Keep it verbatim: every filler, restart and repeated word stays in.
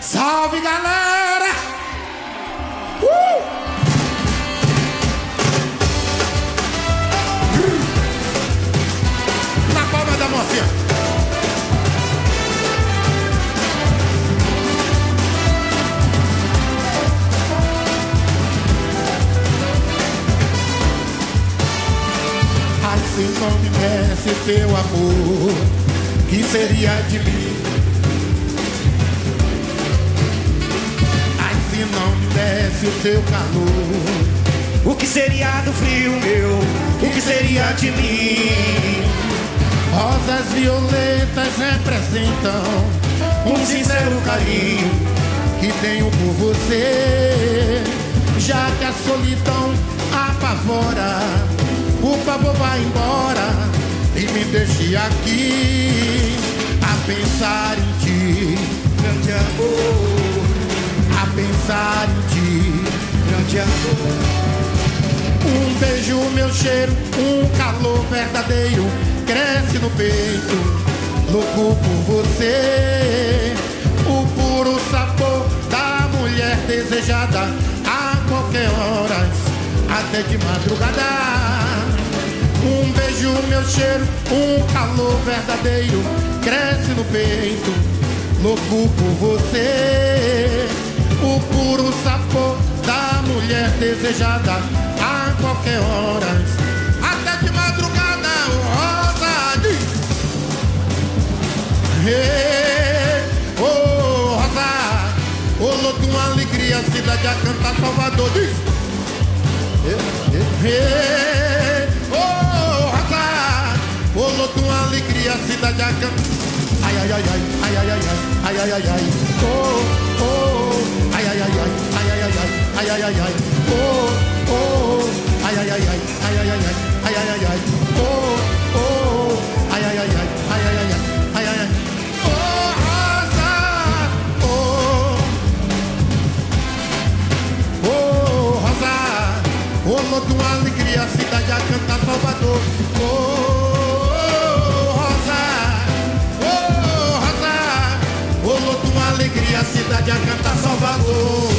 Salve, galera! Uh! Na palma da mão, assim. Assim não me merece teu amor, que seria de mim? Assim não me desce o teu calor, o que seria do frio meu? O que seria de mim? Rosas violetas representam um sincero carinho que tenho por você. Já que a solidão apavora, por favor vá embora e me deixe aqui a pensar em ti, grande amor, a pensar em ti, grande amor. Um beijo, meu cheiro, um calor verdadeiro cresce no peito, louco por você. O puro sabor da mulher desejada a qualquer hora, até de madrugada. Um beijo, meu cheiro, um calor verdadeiro cresce no peito, louco por você. O puro sabor da mulher desejada a qualquer hora, até de madrugada. Rosa diz, hey, oh Rosa, ô louco, uma alegria, cidade a cantar Salvador. Diz, hey, hey, oh Rosa, ô louco, uma alegria, cidade a cantar. Ai, ai, ai, ai, ai, ai, ai, ai, ai, ai, ai, oh, oh, ai, ai, ai, ai, ai, ai, ai, ai, ai, ai, oh, oh, ai, ai, ai, ai, ai, ai, ai, ai, ai, ai, ai, oh, oh, ai, ai, ai, ai, ai, ai, ai, ai, ai, ai, oh, Rosa, oh, oh, Rosa, oh, louco, uma alegria, cidade a cantar Salvador, oh. Alegria, a cidade a cantar Salvador.